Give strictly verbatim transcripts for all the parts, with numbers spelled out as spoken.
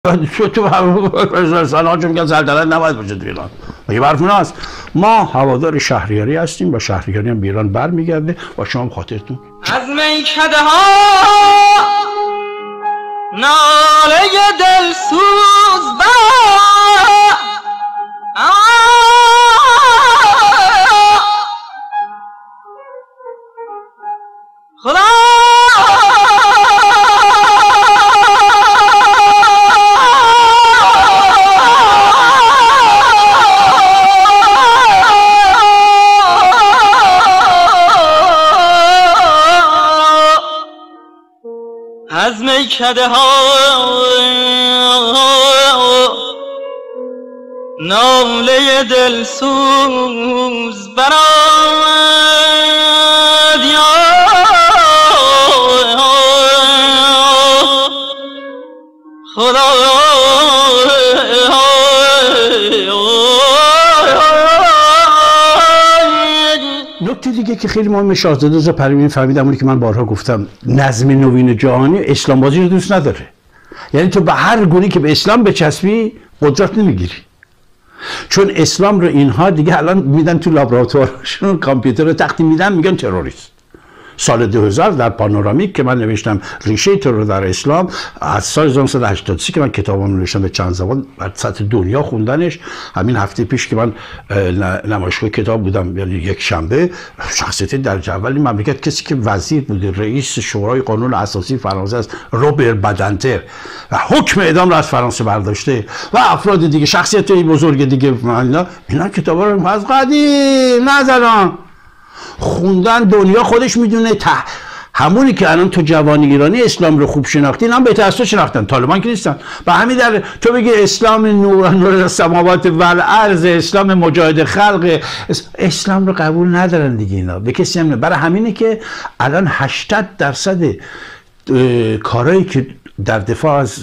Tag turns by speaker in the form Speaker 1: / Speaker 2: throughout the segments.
Speaker 1: تو تو سالها چون میگن سلطنت نباید باشه تو ایران. مگه برف هست؟ ما هوادار شهریاری هستیم، با شهریاری هم به ایران برمیگرده. با شما خاطرتون
Speaker 2: از میکده ها ناله دلسوز با خدا از میکده ها ناله دلسوز برآمد یا خدا.
Speaker 1: نکته دیگه که خیلی مهمه، شاهزاده رضا پهلوی فهمیدم، اونی که من بارها گفتم، نظم نوین جهانی اسلام بازی رو دوست نداره. یعنی تو به هر گونی که به اسلام بچسبی قدرت نمیگیری، چون اسلام رو اینها دیگه الان میدن تو لابراتوارشون، کامپیوتر رو تختی میدن، میگن تروریست. سال دو هزار در پانورامیک که من نوشتم ریشه ترور در اسلام، از سال هزار و نهصد و هشتاد و سه که من کتابم نوشتم به چند زبان بر سطح دنیا خوندنش، همین هفته پیش که من نمایشگاه کتاب بودم، یعنی یک شنبه، شخصیت درجه اول این مملکت، کسی که وزیر بوده، رئیس شورای قانون اساسی فرانسه است، روبر بدنتر، و حکم اعدام رو از فرانسه برداشته، و افراد دیگه، شخصیت‌های بزرگ دیگه، اینا اینا کتابا رو از قدیم نزدن خوندن. دنیا خودش میدونه ته همونی که الان تو جوان ایرانی اسلام رو خوب شناختی، اینا هم بهتر از تو شناختن، طالبان که نیستن. و همین در تو بگی اسلام نور نور السماوات و الارض، اسلام مجاهد خلق، اسلام رو قبول ندارن دیگه اینا، به کسی هم نه. برای همینه که الان هشتاد درصد کارهایی که در دفاع از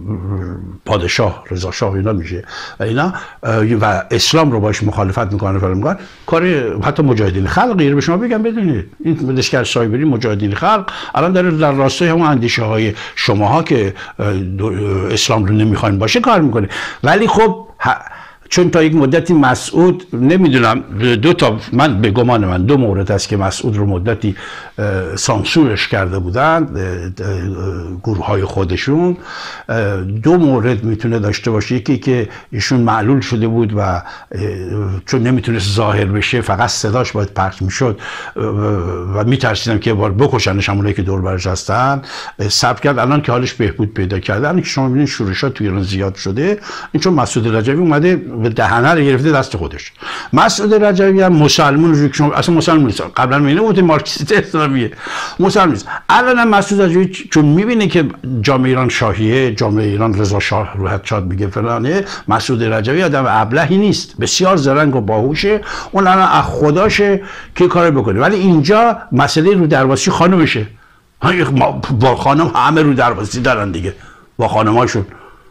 Speaker 1: پادشاه رضا شاه اینا میشه و اینا و اسلام رو باش مخالفت میکنه، فرام میکنن کار حتی مجاهدین خلق. رو به شما بگم بدونید این لشکر سایبری مجاهدین خلق الان داره در راستای همون اندیشه های شماها که اسلام رو نمیخواین باشه کار میکنه. ولی خب چون تا یک مدتی مسعود، نمیدونم، دو تا، من به گمان من دو مورد است که مسعود رو مدتی سانسورش کرده بودن گروه های خودشون. دو مورد میتونه داشته باشه، یکی که ایشون معلول شده بود و چون نمیتونست ظاهر بشه فقط صداش باید پخش میشد و میترسیدم که بار بکشنش همونایی که دور برش هستن، صبر کرد. الان که حالش بهبود پیدا کرده، الان که شما میبینید شورشات تو ایران زیاد شده، این چون مسعود رجوی اومده به دهنه رو گرفته دست خودش. مسعود رجوی هم مسلمان رو شما اصلا مسلمان نیست، قبلا میونه بود مارکسیست اسلامیه، مسلمان نیست. الان هم مسعود رجوی چون میبینه که جامعه ایران شاهیه، جامعه ایران رضا شاه روحت شاد میگه فلانه، مسعود رجوی آدم ابلهی نیست، بسیار زرنگ و باهوشه، اون الان از خداشه که کار بکنه. ولی اینجا مسئله رو درواسی خانومشه، با خانم همه رو درواسی دارن دیگه، با خانماشون.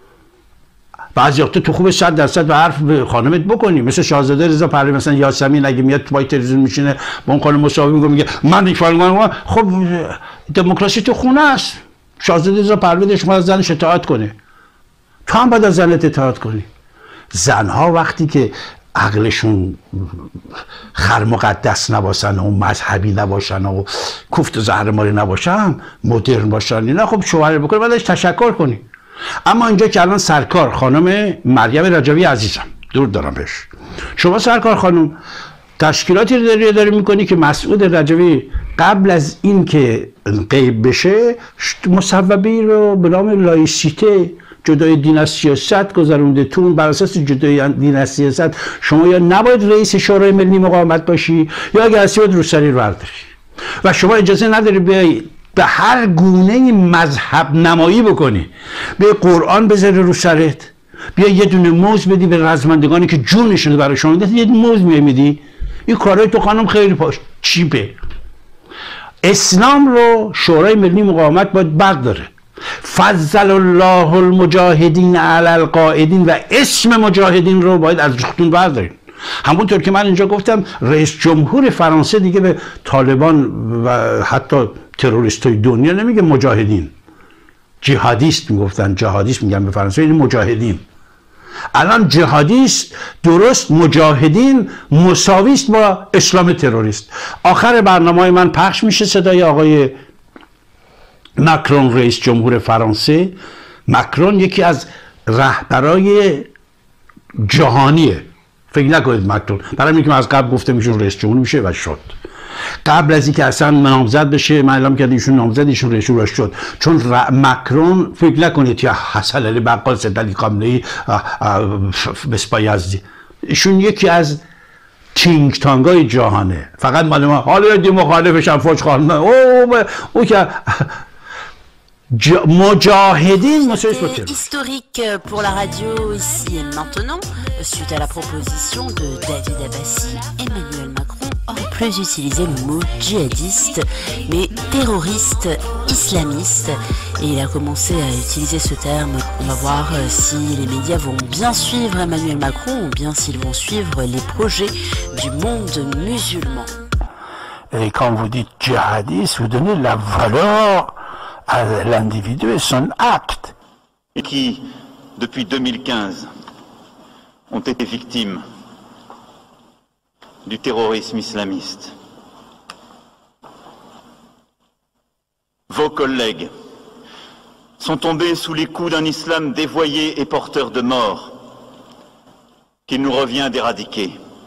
Speaker 1: بعضی وقتا تو خوب صد درصد به حرف به خانمت بکنی، مثل شاهزاده رضا پهلوی، مثلا یاسمین اگه میاد تو پای تلویزیون میشینه با اون خانم مصاحبه میکنه میگه من این فلان، خب دموکراسی تو خونه است. شاهزاده رضا پهلوی شما از زنش اطاعت کنه، تو هم باید از زنت اطاعت کنی. زنها وقتی که عقلشون خر مقدس نباشن و مذهبی نباشن و کوفت و زهرماری نباشن، مدرن باشن، اینا خب شوهر بکنه بعدش تشکر کنی. اما اینجا که الان سرکار خانم مریم رجوی عزیزم، درود دارم بهش، شما سرکار خانم تشکیلاتی رو داری داری میکنی که مسعود رجوی قبل از این که غیب بشه مصوبه‌ای رو به نام لایسیته، جدای دین از سیاست گذرونده تون. بر اساس جدای دین از سیاست شما یا نباید رئیس شورای ملی مقاومت باشی، یا اگر هستی باید روسری رو برداری، و شما اجازه نداری بیایی به هر گونه مذهب نمایی بکنی، به قرآن بذاری رو سرت، بیا یه دونه موز بدی به رزمندگانی که جونشون برای شما میدن، یه موز میدی. این کارهای تو خانم خیلی پاش چیپه. اسلام رو شورای ملی مقاومت باید برداره. فضل الله المجاهدین علی القاعدین، و اسم مجاهدین رو باید از رختون بردارین. همونطور که من اینجا گفتم رئیس جمهور فرانسه دیگه به طالبان و حتی تروریست های دنیا نمیگه مجاهدین، جهادیست میگفتن، جهادیست میگن به فرانسه، این مجاهدین. الان جهادیست درست، مجاهدین مساویست با اسلام تروریست. آخر برنامه من پخش میشه صدای آقای مکرون رئیس جمهور فرانسه. مکرون یکی از رهبرای جهانیه، فکر نکنید مکرون برای اینکه از قبل گفته میشون رئیس جمهور میشه و شد. قبل از اینکه اصلا نامزد بشه من اعلام کردم ایشون نامزد، ایشون رئیس جمهور شد. چون مکرون فکر نکنید یا حسن علی بقال، سید علی خامنه‌ای، مصباح یزدی، ایشون یکی از تینک تانگای جهانه. فقط مال ما حالا دی مخالفش هم فوش خواهد او او که
Speaker 3: C'était historique pour la radio ici et maintenant, suite à la proposition de David Abbassi. Emmanuel Macron aurait plus utilisé le mot djihadiste, mais terroriste islamiste, et il a commencé à utiliser ce terme. On va voir si les médias vont bien suivre Emmanuel Macron ou bien s'ils vont suivre les projets du monde musulman.
Speaker 1: Et quand vous dites djihadiste, vous donnez la valeur à l'individu et son acte.
Speaker 4: Et qui, depuis deux mille quinze, ont été victimes du terrorisme islamiste. Vos collègues sont tombés sous les coups d'un islam dévoyé et porteur de mort qu'il nous revient d'éradiquer.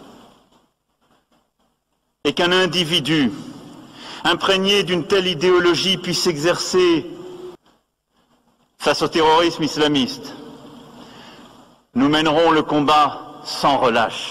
Speaker 4: Et qu'un individu imprégné d'une telle idéologie puisse exercer face au terrorisme islamiste. Nous mènerons le combat sans relâche.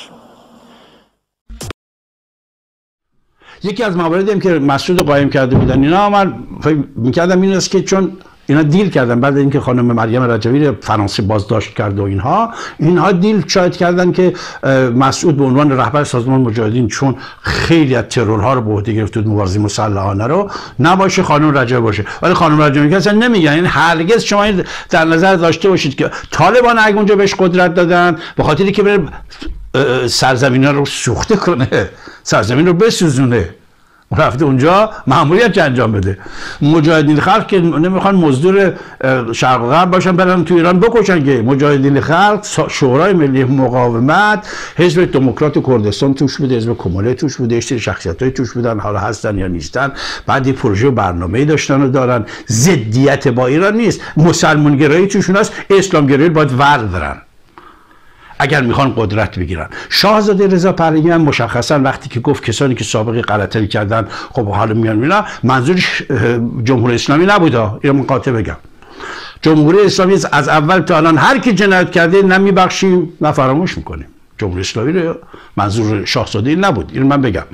Speaker 1: یکی از مواردی هم که مسعود قایم کرده بودن اینا، من فکر می‌کردم این است که چون اینا دیل کردن بعد اینکه خانم مریم رجوی فرانسه بازداشت کرد و اینها اینها دیل شاید کردن که مسعود به عنوان رهبر سازمان مجاهدین چون خیلی از ترورها رو به عهده گرفته بود، مبارزه مسلحانه رو، نباشه خانم رجوی باشه. ولی خانم رجوی که اصلا نمیگن، این هرگز شما در نظر داشته باشید که طالبان اگه اونجا بهش قدرت دادن به خاطری که بره سرزمین رو سوخته کنه، سرزمین رو بسوزونه، رفته اونجا مأموریت انجام بده. مجاهدین خلق که نمیخوان مزدور شرق و غرب باشن برن تو ایران بکشن که. مجاهدین خلق، شورای ملی مقاومت، حزب دموکرات کردستان توش بوده، حزب کماله توش بوده، اشتری شخصیت‌های توش بودن، حالا هستن یا نیستن. بعد پروژه و برنامه‌ای داشتن و دارن. ضدیت با ایران نیست، مسلمان گرایی توشون هست، اسلام گرایی باید وردارن اگر میخوان قدرت بگیرن. شاهزاده رضا پهلوی هم مشخصا وقتی که گفت کسانی که سابقه غلطی کردن خب حالا میان مینا، منظورش جمهوری اسلامی نبود. اینو من قاطع بگم، جمهوری اسلامی از اول تا الان هر کی جنایت کرده نه میبخشیم نه فراموش میکنیم. جمهوری اسلامی رو منظور شاهزاده نبود، اینو من بگم.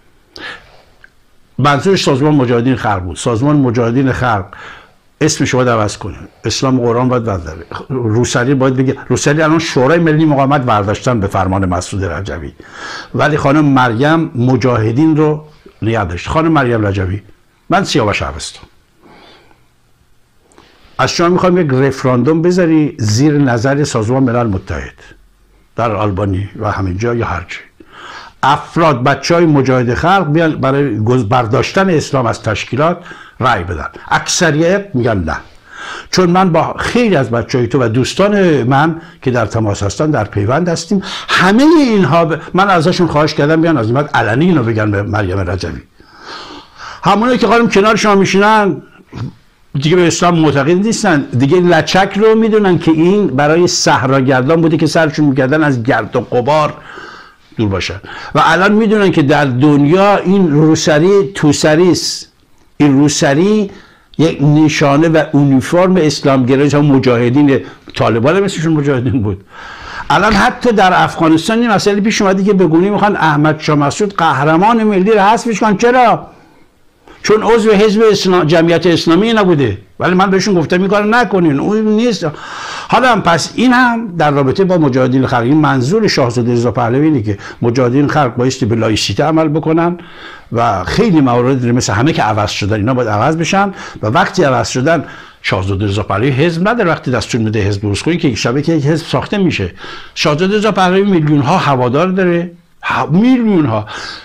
Speaker 1: منظورش سازمان مجاهدین خلق بود. سازمان مجاهدین خلق اسمش باید عوض کنه، اسلام قرآن باید برداره، روسری باید بگه. روسری الان شورای ملی مقاومت برداشتن به فرمان مسعود رجوی، ولی خانم مریم مجاهدین رو نگه داشت. خانم مریم رجوی، من سیاوش هستم، از شما میخوام یک رفراندوم بذاری زیر نظر سازمان ملل متحد در آلبانی و همین جا یا هر جای، افراد بچه های مجاهد خلق بیان برای برداشتن اسلام از تشکیلات رأی بدن. اکثریت میگن نه. چون من با خیلی از بچهای تو و دوستان من که در تماس هستن در پیوند هستیم، همه اینها ب... من ازشون خواهش کردم بیان از این بعد علنی اینو بگن به مریم رجوی. همونایی که قارم کنار شما میشینن دیگه به اسلام معتقد نیستن، دیگه لچک رو میدونن که این برای صحراگردان بوده که سرشون میکردن از گرد و غبار دور باشن، و الان میدونن که در دنیا این روسری توسری است. این روسری یک نشانه و اونیفرم اسلامگرایی، هم مجاهدین طالبان هم مثلشون مجاهدین بود. الان حتی در افغانستان این مسئله پیش اومده که بگونی میخوان احمد شاه مسعود قهرمان ملی رو حذفش کنن. چرا؟ چون عضو حزب اسلام جمعیت اسلامی نبوده، ولی من بهشون گفتم این کارو نکنین، اون نیست. حالا پس این هم در رابطه با مجاهدین خلق، این منظور شاهزاده رضا پهلوی اینه که مجاهدین خلق بایستی به لایسیته عمل بکنن و خیلی موارد مثل همه که عوض شدن اینا باید عوض بشن، و وقتی عوض شدن شاهزاده رضا پهلوی حزب نداره. وقتی دستور میده حزب درست کنی که شبیه که یک حزب ساخته میشه. شاهزاده رضا پهلوی میلیون ها هوادار داره، میلیون ها.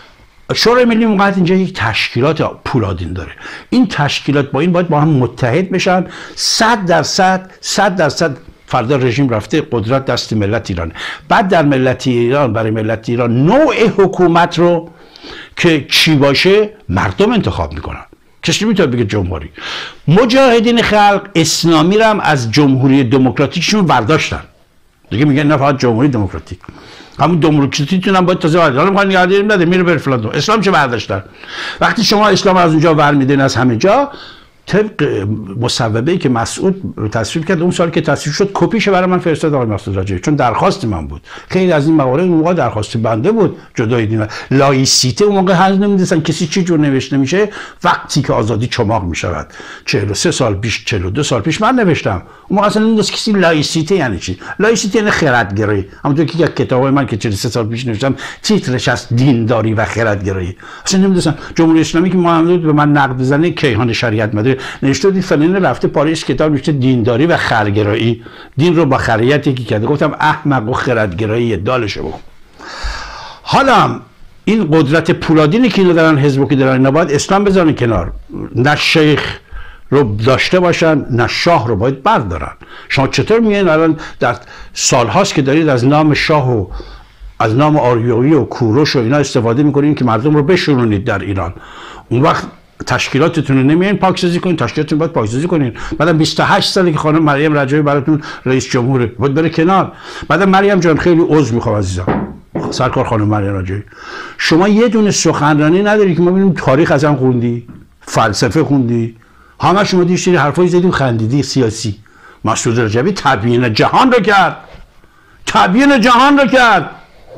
Speaker 1: شورای ملی مقاومت اینجا یک تشکیلات پولادین داره. این تشکیلات با این باید با هم متحد بشن. صد درصد صد درصد فردا رژیم رفته قدرت دست ملت ایران. بعد در ملت ایران برای ملت ایران نوع حکومت رو که چی باشه مردم انتخاب میکنن. کسی نمیتونه بگه جمهوری. مجاهدین خلق اسلامی رو هم از جمهوری دموکراتیکشون برداشتن. دیگه میگن نه فقط جمهوری دموکراتیک. همون دموکراتیتون هم باید تازه وارد. حالا میخوان نگردیم نده میره بر فلان. اسلام چه برداشتن؟ وقتی شما اسلام از اونجا ور میدین از همه جا، طبق مصوبه‌ای که مسعود تصویب کرد اون سال که تصویب شد کپیش برای من فرستاد آقای مسعود راجعی، چون درخواست من بود. خیلی از این موارد اون موقع درخواست بنده بود. جدای دین لایسیته اون موقع هنوز نمی‌دونستن کسی چه جور نوشته میشه. وقتی که آزادی چماق میشود چهل و سه سال پیش چهل و دو سال پیش من نوشتم. اون موقع اصلا نمی‌دونست کسی لایسیته یعنی چی. لایسیته یعنی خردگرایی. همونطور که کتابای من که چهل و سه سال پیش نوشتم تیترش از دینداری و خردگرایی. اصلا نمی‌دونستن جمهوری اسلامی که محمد به من نقد بزنه کیهان شریعت مداره نوشته دی فلان رفته پاریس کتاب نوشته دینداری و خرگرایی. دین رو با خریت یکی کرده. گفتم احمق و خردگرایی دالشه بخون. حالا این قدرت پولادینی که اینا دارن حزب که دارن اینا باید اسلام بذارن کنار. نه شیخ رو داشته باشن نه شاه رو باید بردارن. شما چطور میگن الان در سالهاست که دارید از نام شاه و از نام آریایی و کوروش و اینا استفاده میکنین که مردم رو بشورونید در ایران. اون وقت تشکیلاتتون رو نمیان پاکسازی کنین. تشکیلاتتون باید پاکسازی کنین. بعدم بیست و هشت ساله که خانم مریم رجایی براتون رئیس جمهوره باید بره کنار. بعدم مریم جان خیلی عذر میخوام عزیزم سرکار خانم مریم رجایی، شما یه دونه سخنرانی نداری که ما ببینیم تاریخ ازم خوندی، فلسفه خوندی، همه شما دیشتری حرفای زدیم خندیدی سیاسی. مسعود رجبی تبیین جهان رو کرد. تبیین جهان رو کرد.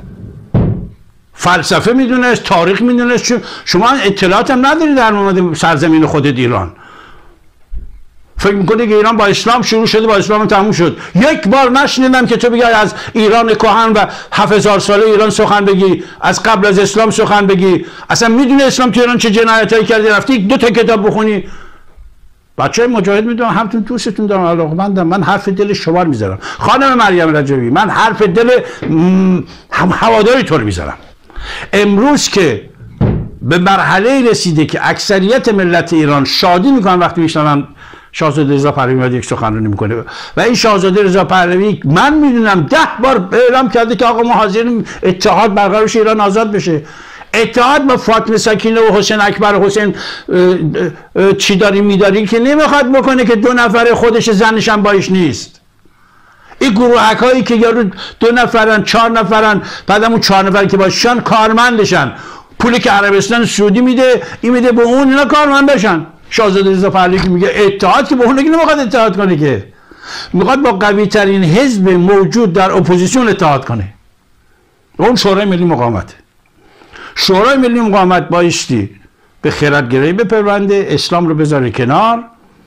Speaker 1: فلسفه میدونست، تاریخ میدونست. شما اطلاعات هم نداری در مورد سرزمین خودت ایران. فکر میکنی که ایران با اسلام شروع شده با اسلام تموم شد. یک بار نشنیدم که تو بگی از ایران کهن و هفت هزار ساله ایران سخن بگی، از قبل از اسلام سخن بگی. اصلا میدونی اسلام تو ایران چه جنایتایی کرده؟ رفتی دو تا کتاب بخونی. بچه مجاهد میدونم همتون دوستتون دارم علاقه‌مندم. من حرف دل شما رو میذارم خانم مریم رجبی. من حرف دل هم هواداری تو رو میذارم. امروز که به مرحله رسیده که اکثریت ملت ایران شادی میکنن وقتی میشنون شاهزاده رضا پهلوی میاد یک سخنرانی میکنه و این شاهزاده رضا پهلوی من میدونم ده بار اعلام کرده که آقا ما حاضریم اتحاد برقرار بشه ایران آزاد بشه. اتحاد با فاطمه سکینه و حسین اکبر و حسین چی داری میداری که نمیخواد بکنه که دو نفر خودش زنش هم باش نیست. این گروهک هایی که یارو دو نفرن چهار نفرن بعدم اون چهار نفر که باشن کارمندشن، پولی که عربستان سعودی میده این میده به اون اینا کارمند بشن. شاهزاده رضا پهلوی که میگه اتحاد که به اون نمیخواد اتحاد کنه که میخواد با قوی ترین حزب موجود در اپوزیسیون اتحاد کنه. اون شورای ملی مقاومت. شورای ملی مقاومت بایستی به خردگرایی بپرونده، اسلام رو بذاره کنار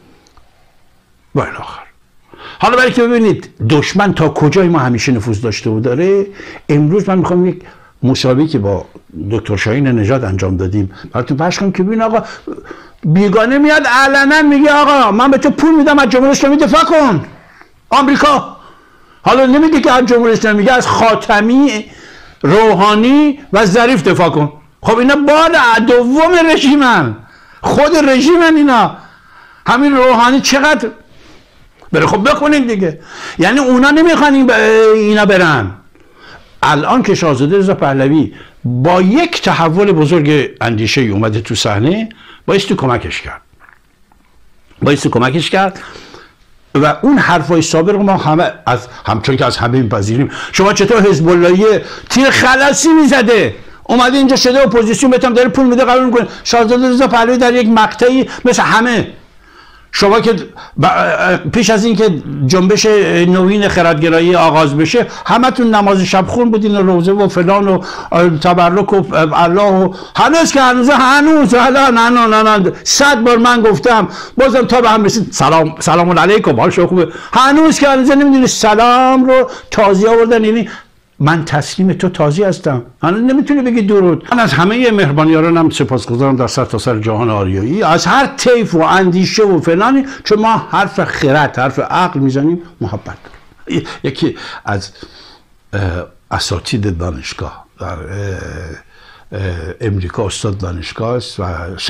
Speaker 1: و الی آخر. حالا برای که ببینید دشمن تا کجای ما همیشه نفوذ داشته و داره. امروز من میخوام یک مسابقه که با دکتر شاهین نژاد انجام دادیم براتون پخش کنم که ببین آقا بیگانه میاد علنا میگه آقا من به تو پول میدم از جمهوری اسلامی دفاع کن. آمریکا حالا نمیگه که از جمهوری اسلامی، میگه از خاتمی، روحانی و ظریف دفاع کن. خب اینا بال دوم رژیمن، خود رژیمن اینا. همین روحانی چقدر بره خب بخونید دیگه. یعنی اونا نمیخوان اینا برن. الان که شاهزاده رضا پهلوی با یک تحول بزرگ اندیشه اومده تو صحنه بایستی کمکش کرد. بایستی کمکش کرد و اون حرفای سابق ما همه از همچون که از همه میپذیریم. شما چطور حزب اللهی تیر خلاصی میزده اومده اینجا شده اپوزیسیون بهتون داره پول میده قبول میکنه. شاهزاده رضا پهلوی در یک مقطعی مثل همه شما که پیش از این که جنبش نوین خردگرایی آغاز بشه همتون نماز شب خون بودین، روزه و فلان و تبرک و الله و هنوز که هنوز هنوز الان نه نه نه صد بار من گفتم بازم تا به هم رسید سلام سلام علیکم حال شما خوبه. هنوز که هنوز نمیدونی سلام رو تازی آوردن. یعنی من تسلیم تو تازی هستم. هنوز نمیتونی بگی درود. من از همه مهربانیارانم سپاسگزارم در سر تا سر جهان آریایی از هر طیف و اندیشه و فلانی، چون ما حرف خرد حرف عقل میزنیم محبت. یکی از اساتید دانشگاه در امریکا استاد دانشگاه است و